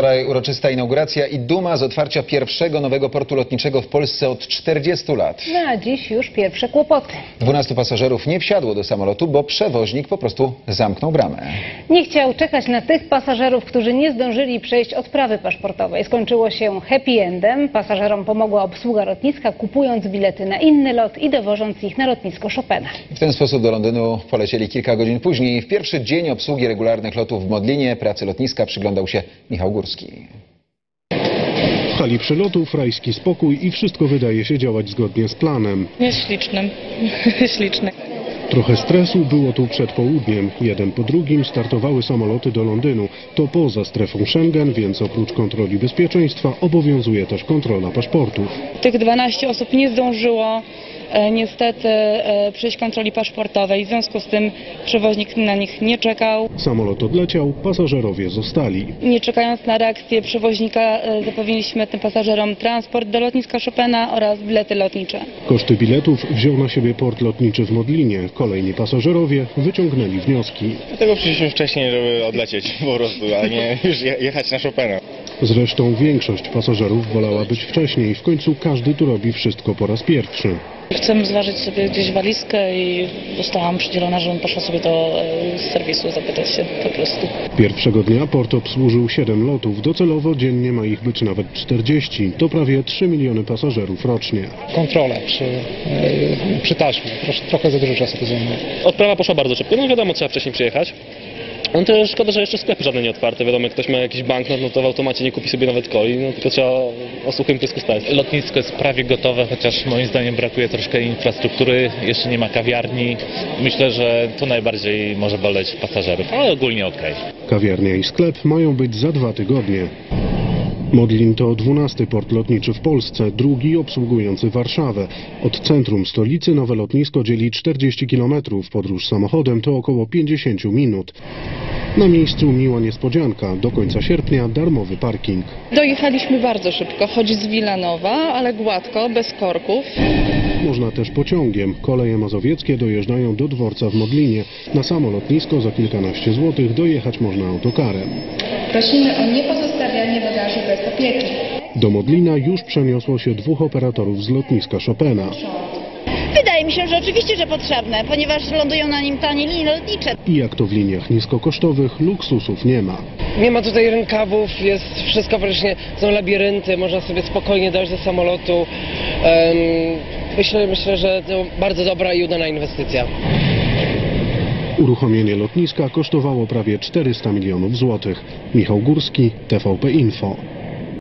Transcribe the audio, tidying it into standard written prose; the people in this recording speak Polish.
Wczoraj uroczysta inauguracja i duma z otwarcia pierwszego nowego portu lotniczego w Polsce od 40 lat. No a dziś już pierwsze kłopoty. 12 pasażerów nie wsiadło do samolotu, bo przewoźnik po prostu zamknął bramę. Nie chciał czekać na tych pasażerów, którzy nie zdążyli przejść odprawy paszportowej. Skończyło się happy endem. Pasażerom pomogła obsługa lotniska, kupując bilety na inny lot i dowożąc ich na lotnisko Chopina. W ten sposób do Londynu polecieli kilka godzin później. W pierwszy dzień obsługi regularnych lotów w Modlinie pracy lotniska przyglądał się Michał Górski. W hali przelotów rajski spokój i wszystko wydaje się działać zgodnie z planem. Jest śliczny. Śliczny. Trochę stresu było tu przed południem. Jeden po drugim startowały samoloty do Londynu. To poza strefą Schengen, więc oprócz kontroli bezpieczeństwa obowiązuje też kontrola paszportów. Tych 12 osób nie zdążyło niestety przejść kontroli paszportowej. W związku z tym przewoźnik na nich nie czekał. Samolot odleciał, pasażerowie zostali. Nie czekając na reakcję przewoźnika, zapewniliśmy tym pasażerom transport do lotniska Chopina oraz bilety lotnicze. Koszty biletów wziął na siebie port lotniczy w Modlinie. Kolejni pasażerowie wyciągnęli wnioski. Dlatego przyszliśmy wcześniej, żeby odlecieć po prostu, a nie już jechać na Chopina. Zresztą większość pasażerów wolała być wcześniej. W końcu każdy tu robi wszystko po raz pierwszy. Chcemy zważyć sobie gdzieś walizkę i zostałam przydzielona, żebym poszła sobie do serwisu zapytać się po prostu. Pierwszego dnia port obsłużył 7 lotów. Docelowo dziennie ma ich być nawet 40. To prawie 3 miliony pasażerów rocznie. Kontrola przy taśmie. Trochę za dużo czasu to zajmuje. Odprawa poszła bardzo szybko, no wiadomo, trzeba wcześniej przyjechać. No to szkoda, że jeszcze sklepy żadne nie otwarte. Wiadomo, jak ktoś ma jakiś banknot, no to w automacie nie kupi sobie nawet coli, no tylko trzeba o suchym pysku stać. Lotnisko jest prawie gotowe, chociaż moim zdaniem brakuje troszkę infrastruktury, jeszcze nie ma kawiarni. Myślę, że to najbardziej może boleć pasażerów, ale ogólnie okej. Kawiarnia i sklep mają być za 2 tygodnie. Modlin to 12. port lotniczy w Polsce, drugi obsługujący Warszawę. Od centrum stolicy nowe lotnisko dzieli 40 km. Podróż samochodem to około 50 minut. Na miejscu miła niespodzianka. Do końca sierpnia darmowy parking. Dojechaliśmy bardzo szybko, choć z Wilanowa, ale gładko, bez korków. Można też pociągiem. Koleje mazowieckie dojeżdżają do dworca w Modlinie. Na samo lotnisko za kilkanaście złotych dojechać można autokarem. Prosimy o niepozostawianie bagażu bez opieki. Do Modlina już przeniosło się 2 operatorów z lotniska Chopina. Wydaje mi się, że oczywiście, że potrzebne, ponieważ lądują na nim tanie linie lotnicze. I jak to w liniach niskokosztowych, luksusów nie ma. Nie ma tutaj rękawów, jest wszystko praktycznie, są labirynty, można sobie spokojnie dojść do samolotu. Myślę, że to bardzo dobra i udana inwestycja. Uruchomienie lotniska kosztowało prawie 400 milionów złotych. Michał Górski, TVP Info.